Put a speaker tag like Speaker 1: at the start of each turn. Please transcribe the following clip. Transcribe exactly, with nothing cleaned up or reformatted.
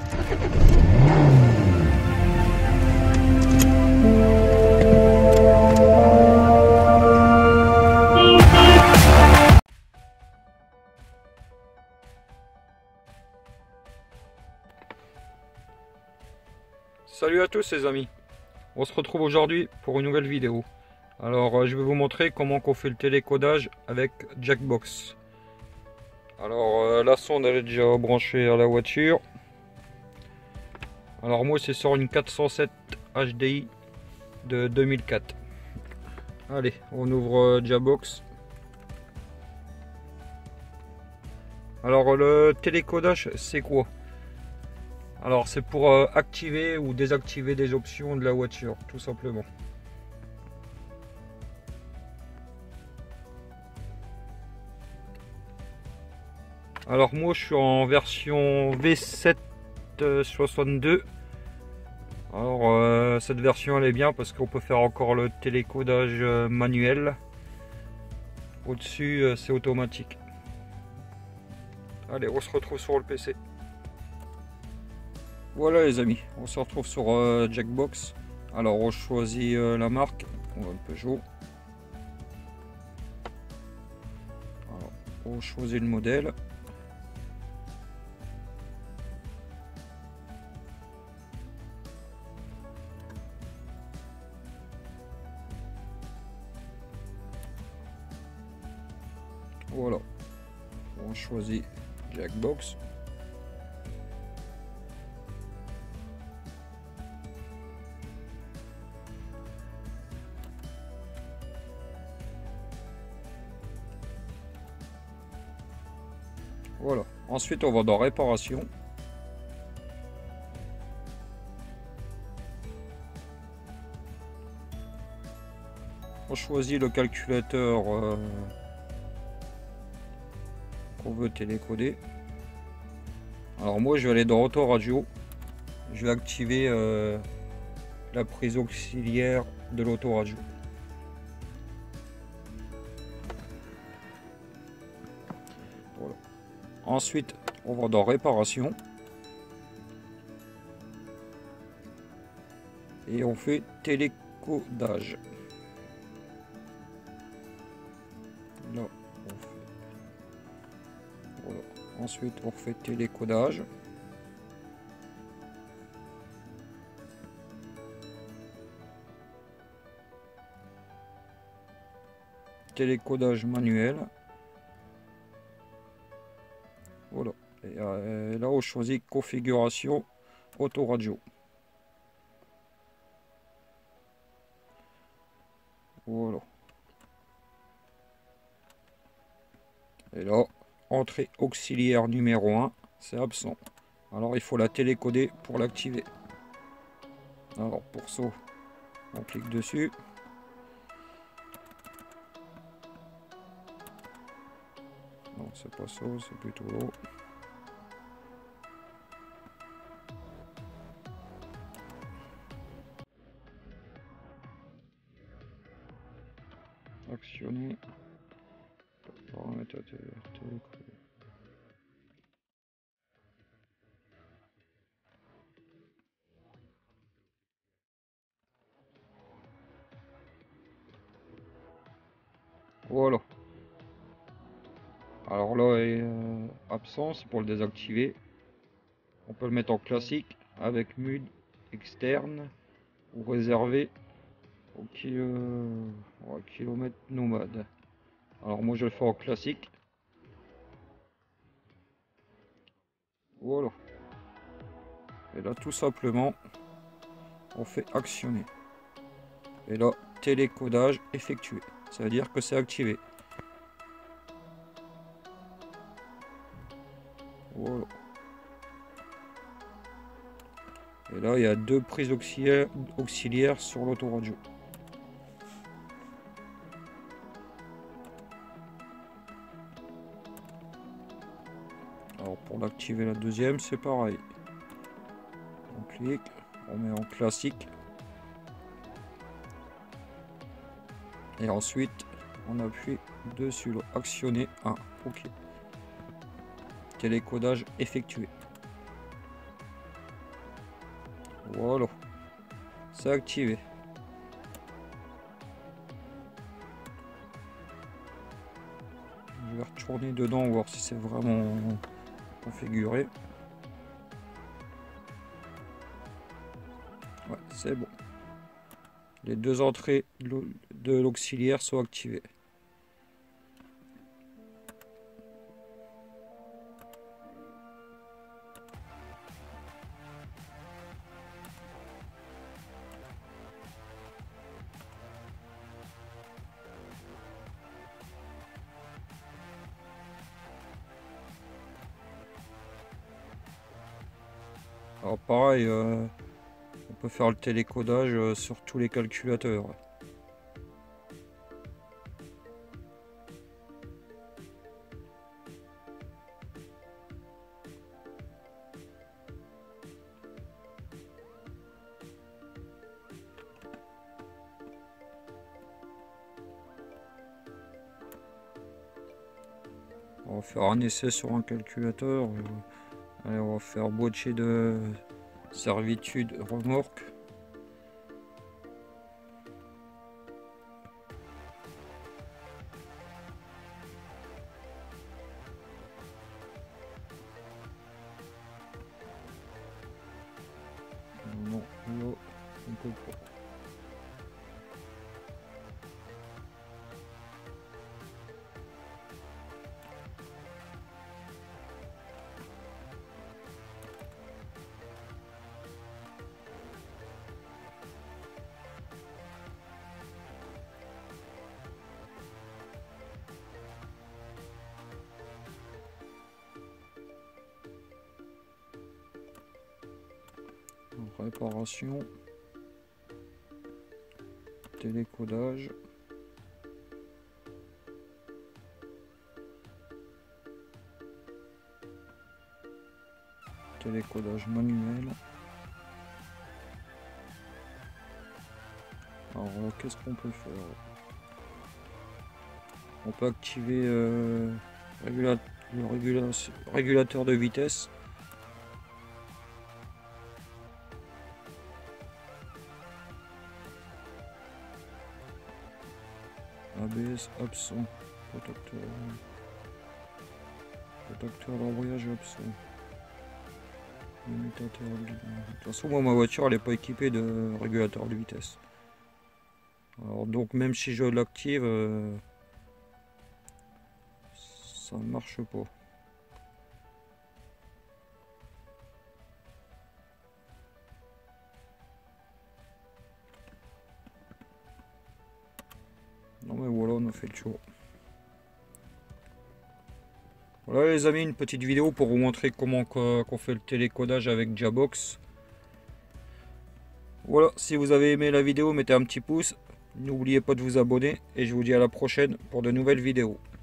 Speaker 1: Salut à tous les amis, on se retrouve aujourd'hui pour une nouvelle vidéo. Alors euh, je vais vous montrer comment on fait le télécodage avec Jackbox. Alors euh, la sonde elle est déjà branchée à la voiture. Alors moi c'est sur une quatre cent sept H D I de deux mille quatre. Allez, on ouvre euh, Jackbox. Alors le télécodage c'est quoi? Alors c'est pour euh, activer ou désactiver des options de la voiture, tout simplement. Alors moi je suis en version V sept soixante-deux. Alors euh, cette version elle est bien parce qu'on peut faire encore le télécodage euh, manuel. Au-dessus euh, c'est automatique. Allez, on se retrouve sur le P C. Voilà les amis, on se retrouve sur euh, Jackbox. Alors on choisit euh, la marque, on va le Peugeot. Alors, on choisit le modèle. Voilà, on choisit Jackbox. Voilà, ensuite on va dans réparation. On choisit le calculateur euh, qu'on veut télécoder. Alors moi je vais aller dans Autoradio. Je vais activer euh, la prise auxiliaire de l'autoradio. Voilà. Ensuite, on va dans réparation et on fait télécodage. Là, on fait... Voilà. Ensuite, on fait télécodage. Télécodage manuel. Voilà. Et euh, là, on choisit configuration autoradio. Voilà. Et là, entrée auxiliaire numéro un, c'est absent. Alors, il faut la télécoder pour l'activer. Alors, pour ça, on clique dessus. Non, c'est pas ça, c'est plutôt là. Actionner. Paramètres télécodage. Voilà. Alors là, est euh, absent, c'est pour le désactiver. On peut le mettre en classique avec mode externe ou réservé au kilo... au kilomètre nomade. Alors moi je le fais en classique. Voilà. Et là tout simplement on fait actionner. Et là télécodage effectué. Ça veut dire que c'est activé. Voilà. Et là il y a deux prises auxiliaires, auxiliaires sur l'autoradio. Alors pour l'activer la deuxième c'est pareil. On clique, on met en classique. Et ensuite on appuie dessus le actionner un. Ok. Télécodage effectué. Voilà. C'est activé. Je vais retourner dedans, voir si c'est vraiment configuré. Ouais, c'est bon. Les deux entrées de l'auxiliaire sont activées. Alors pareil, euh, on peut faire le télécodage euh, sur tous les calculateurs. On va faire un essai sur un calculateur. Allez, on va faire boîtier de servitude remorque. Non, là, on peut pas. Réparation, télécodage, télécodage manuel. Alors qu'est-ce qu'on peut faire? On peut activer euh, régula le régula régulateur de vitesse. A B S absent, protecteur, protecteur d'embrayage absent, limitateur de... De toute façon, moi ma voiture elle n'est pas équipée de régulateur de vitesse. Alors donc même si je l'active, euh, ça ne marche pas. Non mais voilà, on a fait le tour. Voilà les amis, une petite vidéo pour vous montrer comment qu'on fait le télécodage avec Jabox. Voilà, si vous avez aimé la vidéo, mettez un petit pouce. N'oubliez pas de vous abonner et je vous dis à la prochaine pour de nouvelles vidéos.